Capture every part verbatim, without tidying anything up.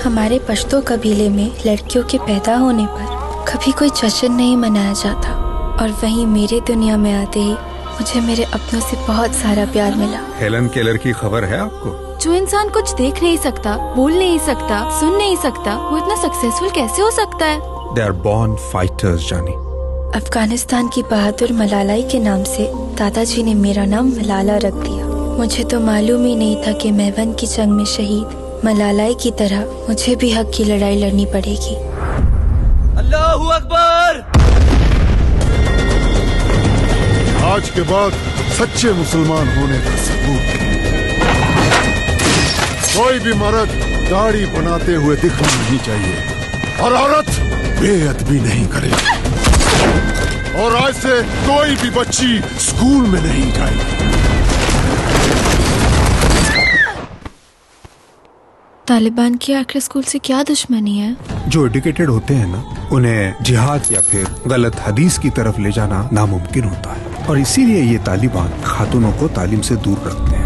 हमारे पश्तो कबीले में लड़कियों के पैदा होने पर कभी कोई जश्न नहीं मनाया जाता, और वहीं मेरे दुनिया में आते ही मुझे मेरे अपनों से बहुत सारा प्यार मिला। हेलन केलर की खबर है आपको? जो इंसान कुछ देख नहीं सकता, बोल नहीं सकता, सुन नहीं सकता, वो इतना सक्सेसफुल कैसे हो सकता है? They are born fighters, जानी। अफगानिस्तान की बहादुर मलालाई के नाम से दादाजी ने मेरा नाम मलाला रख दिया। मुझे तो मालूम ही नहीं था कि मैवन की जंग में शहीद मलालाई की तरह मुझे भी हक की लड़ाई लड़नी पड़ेगी। अल्लाहू अकबर। आज के बाद सच्चे मुसलमान होने का सबूत, कोई भी मर्द दाढ़ी बनाते हुए दिखना नहीं चाहिए और औरत बेअदबी नहीं करे, और आज से कोई भी बच्ची स्कूल में नहीं जाएगी। तालिबान की आखिर स्कूल से क्या दुश्मनी है? जो एडुकेटेड होते हैं ना, उन्हें जिहाद या फिर गलत हदीस की तरफ ले जाना नामुमकिन होता है, और इसीलिए ये तालिबान खातूनों को तालीम से दूर रखते हैं।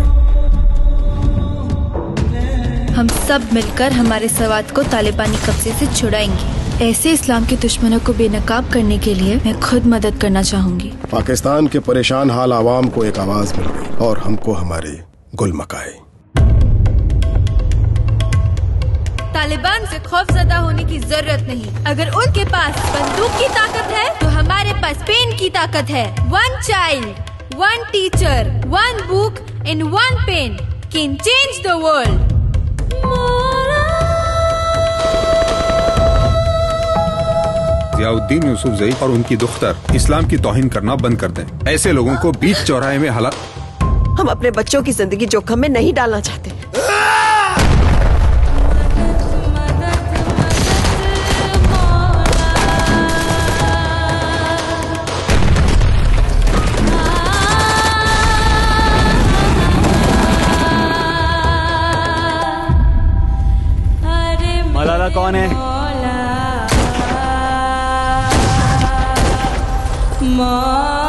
हम सब मिलकर हमारे सवाद को तालिबानी कब्जे से छुड़ाएंगे। ऐसे इस्लाम के दुश्मनों को बेनकाब करने के लिए मैं खुद मदद करना चाहूंगी। पाकिस्तान के परेशान हाल आवाम को एक आवाज मिल गई, और हमको हमारे गुल मकाई। तालिबान से खौफजदा होने की जरूरत नहीं। अगर उनके पास बंदूक की ताकत है तो हमारे पास पेन की ताकत है। One child, one teacher, one book and one pen can change the world. Ziauddin Yousafzai और उनकी दुख्तर इस्लाम की तौहीन करना बंद कर दें। ऐसे लोगों को बीच चौराहे में हला। हम अपने बच्चों की जिंदगी जोखिम में नहीं डालना चाहते। मलाला कौन है? माँ